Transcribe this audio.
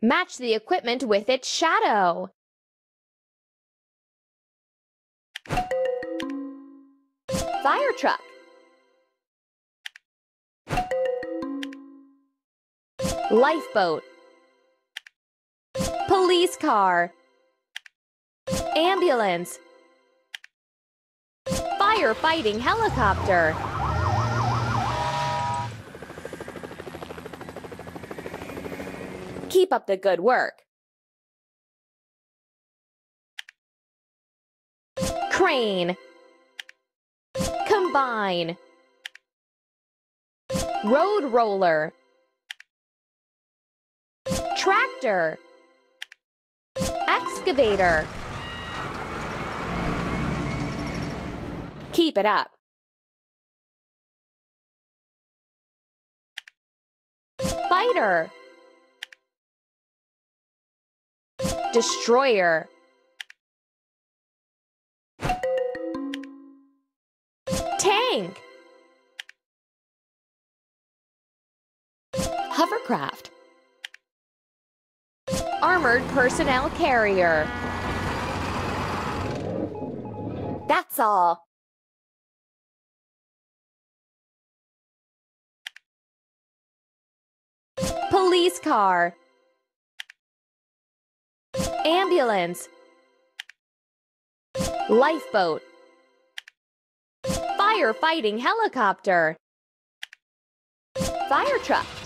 Match the equipment with its shadow. Fire truck. Lifeboat. Police car. Ambulance. Firefighting helicopter. Keep up the good work. Crane. Combine. Road roller. Tractor. Excavator. Keep it up. Fighter. Destroyer. Tank. Hovercraft. Armored personnel carrier. That's all. Police car. Ambulance. Lifeboat. Firefighting helicopter. Fire truck.